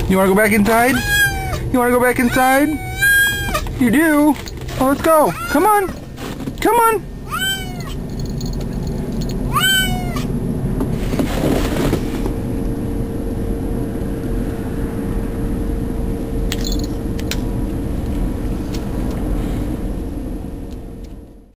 You wanna go back inside? You wanna go back inside? You do? Oh, let's go. Come on. Come on.